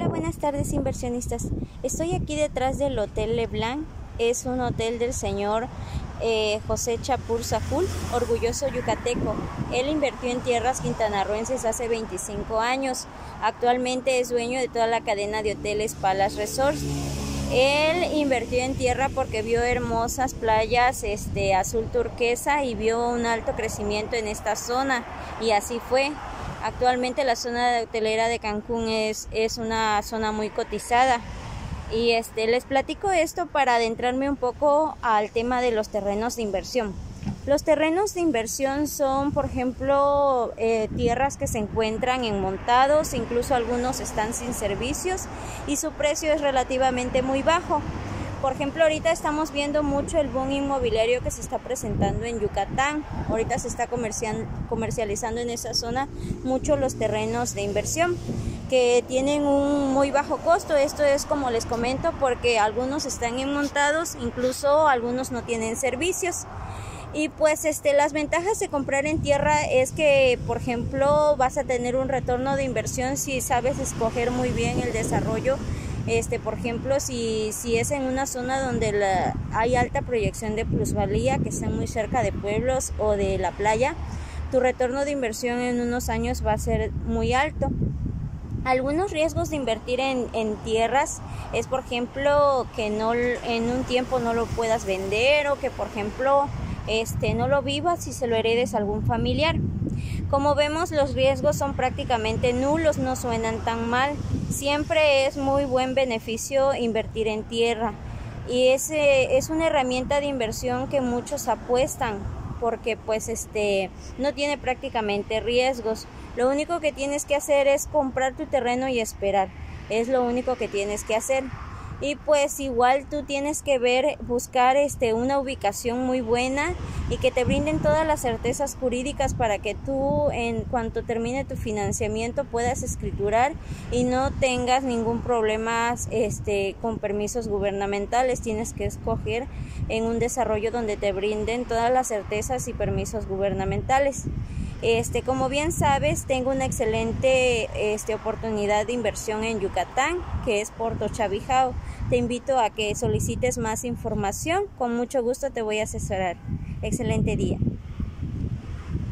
Hola, buenas tardes inversionistas. Estoy aquí detrás del Hotel Leblanc. Es un hotel del señor José Chapur Sahul, orgulloso yucateco. Él invirtió en tierras quintanarroenses hace 25 años. Actualmente es dueño de toda la cadena de hoteles Palace Resorts. Él invirtió en tierra porque vio hermosas playas azul turquesa y vio un alto crecimiento en esta zona, y así fue. Actualmente la zona hotelera de Cancún es una zona muy cotizada. Y les platico esto para adentrarme un poco al tema de los terrenos de inversión. Los terrenos de inversión son, por ejemplo, tierras que se encuentran en montados, incluso algunos están sin servicios y su precio es relativamente muy bajo. Por ejemplo, ahorita estamos viendo mucho el boom inmobiliario que se está presentando en Yucatán. Ahorita se está comercializando en esa zona mucho los terrenos de inversión, que tienen un muy bajo costo. Esto es, como les comento, porque algunos están en montados, incluso algunos no tienen servicios. Y pues las ventajas de comprar en tierra es que, por ejemplo, vas a tener un retorno de inversión si sabes escoger muy bien el desarrollo. Por ejemplo, si es en una zona donde hay alta proyección de plusvalía, que estén muy cerca de pueblos o de la playa, tu retorno de inversión en unos años va a ser muy alto. Algunos riesgos de invertir en tierras es, por ejemplo, que en un tiempo no lo puedas vender, o que, por ejemplo, no lo vivas y se lo heredes a algún familiar. Como vemos, los riesgos son prácticamente nulos, no suenan tan mal. Siempre es muy buen beneficio invertir en tierra, y es una herramienta de inversión que muchos apuestan porque pues no tiene prácticamente riesgos. Lo único que tienes que hacer es comprar tu terreno y esperar. Es lo único que tienes que hacer. Y pues igual tú tienes que buscar una ubicación muy buena y que te brinden todas las certezas jurídicas para que tú, en cuanto termine tu financiamiento, puedas escriturar y no tengas ningún problema con permisos gubernamentales. Tienes que escoger en un desarrollo donde te brinden todas las certezas y permisos gubernamentales. Como bien sabes, tengo una excelente oportunidad de inversión en Yucatán, que es Puerto Chavijao. Te invito a que solicites más información. Con mucho gusto te voy a asesorar. Excelente día.